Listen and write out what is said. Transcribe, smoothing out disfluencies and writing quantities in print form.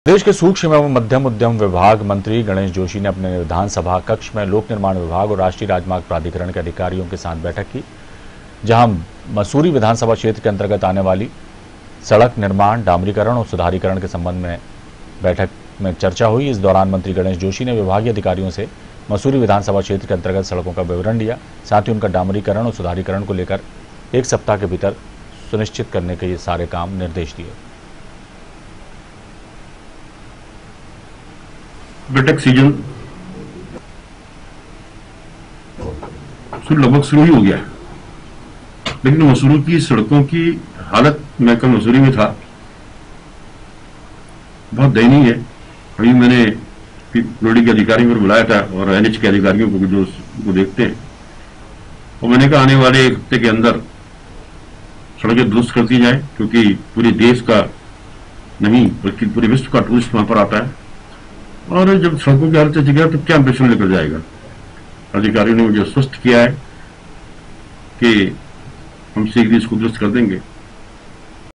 प्रदेश के सूक्ष्म एवं मध्यम उद्यम विभाग मंत्री गणेश जोशी ने अपने विधानसभा कक्ष में लोक निर्माण विभाग और राष्ट्रीय राजमार्ग प्राधिकरण के अधिकारियों के साथ बैठक की, जहां मसूरी विधानसभा क्षेत्र के अंतर्गत आने वाली सड़क निर्माण, डामरीकरण और सुधारीकरण के संबंध में बैठक में चर्चा हुई। इस दौरान मंत्री गणेश जोशी ने विभागीय अधिकारियों से मसूरी विधानसभा क्षेत्र के अंतर्गत सड़कों का विवरण लिया, साथ ही उनका डामरीकरण और सुधारीकरण को लेकर 1 सप्ताह के भीतर सुनिश्चित करने के ये सारे काम निर्देश दिए। बैठक सीजन लगभग शुरू ही हो गया, लेकिन मसूरी की सड़कों की हालत, मैं कल मसूरी में था, बहुत दयनीय है। अभी मैंने लोडी के अधिकारियों को बुलाया था और एनएच के अधिकारियों को भी, जो उसको देखते हैं, और मैंने कहा आने वाले 1 हफ्ते के अंदर सड़कें दुरुस्त कर दी जाए, क्योंकि पूरे देश का नहीं बल्कि पूरे विश्व का टूरिस्ट वहां पर आता है। और जब सड़कों की हालत अच्छी गया तो क्या इंप्रेशन लेकर जाएगा। अधिकारियों ने मुझे स्पष्ट किया है कि हम शीघ्र इसको दुरुस्त कर देंगे।